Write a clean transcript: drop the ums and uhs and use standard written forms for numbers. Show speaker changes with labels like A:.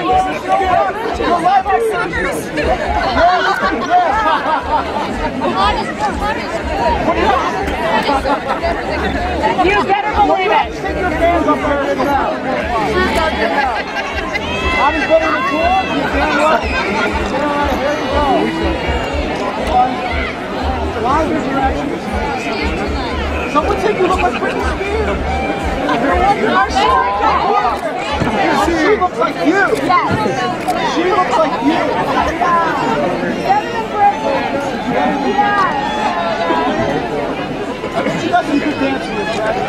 A: You better believe it.
B: Stick your fans up there in the mouth. Bobby's better than cool. You damn well. Here you go. Live interaction. Someone think you look like Britney Spears. She looks like you.
A: Yes.
B: She looks like you.
A: Better than Britney. Yeah.
B: She does some good dancing.